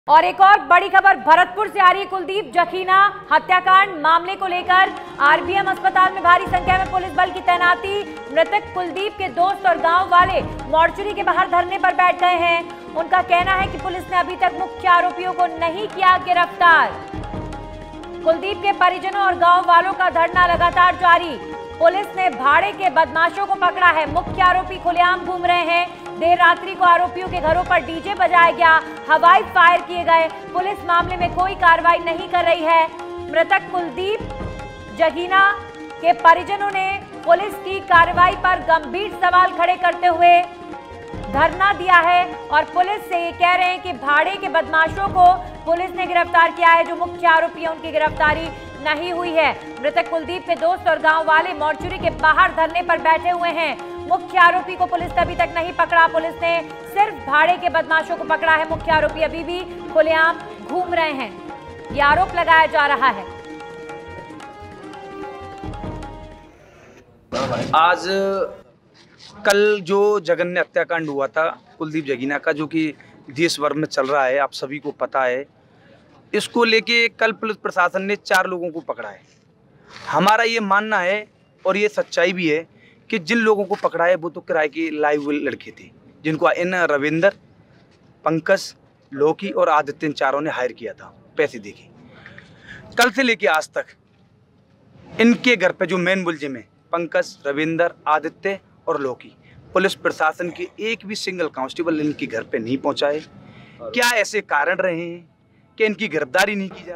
और एक और बड़ी खबर भरतपुर से आ रही है। कुलदीप जखीना हत्याकांड मामले को लेकर आरबीएम अस्पताल में भारी संख्या में पुलिस बल की तैनाती। मृतक कुलदीप के दोस्त और गांव वाले मोर्चरी के बाहर धरने पर बैठ गए हैं। उनका कहना है कि पुलिस ने अभी तक मुख्य आरोपियों को नहीं किया गिरफ्तार। कुलदीप के परिजनों और गांव वालों का धरना लगातार जारी। पुलिस ने भाड़े के बदमाशों को पकड़ा है। मुख्य आरोपी खुलेआम घूम रहे हैं। देर रात्रि को आरोपियों के घरों पर डीजे बजाया गया, हवाई फायर किए गए। पुलिस मामले में कोई कार्रवाई नहीं कर रही है। मृतक कुलदीप जगीना के परिजनों ने पुलिस की कार्रवाई पर गंभीर सवाल खड़े करते हुए धरना दिया है और पुलिस से ये कह रहे हैं कि भाड़े के बदमाशों को पुलिस ने गिरफ्तार किया है। जो मुख्य आरोपी है उनकी गिरफ्तारी नहीं हुई है। मृतक कुलदीप के दोस्त और गांव वाले मोर्चरी के बाहर धरने पर बैठे हुए हैं। मुख्य आरोपी को पुलिस ने अभी तक नहीं पकड़ा। पुलिस ने सिर्फ भाड़े के बदमाशों को पकड़ा है। मुख्य आरोपी अभी भी खुलेआम घूम रहे हैं, ये आरोप लगाया जा रहा है। आज कल जो जघन्य हत्याकांड हुआ था कुलदीप जगीना का, जो कि देश भर में चल रहा है, आप सभी को पता है। इसको लेके कल पुलिस प्रशासन ने 4 लोगों को पकड़ा है। हमारा ये मानना है और ये सच्चाई भी है कि जिन लोगों को पकड़ा है वो तो किराए के लाए हुए लड़के थे, जिनको इन रविंदर, पंकज, लोकी और आदित्य, इन चारों ने हायर किया था पैसे देके। कल से लेके आज तक इनके घर पे जो मेन मुलजिम है पंकज, रविंदर, आदित्य और लोकी, पुलिस प्रशासन के एक भी सिंगल कांस्टेबल इनके घर पे नहीं पहुंचा है। क्या ऐसे कारण रहे हैं कि इनकी गिरफ्तारी नहीं की जा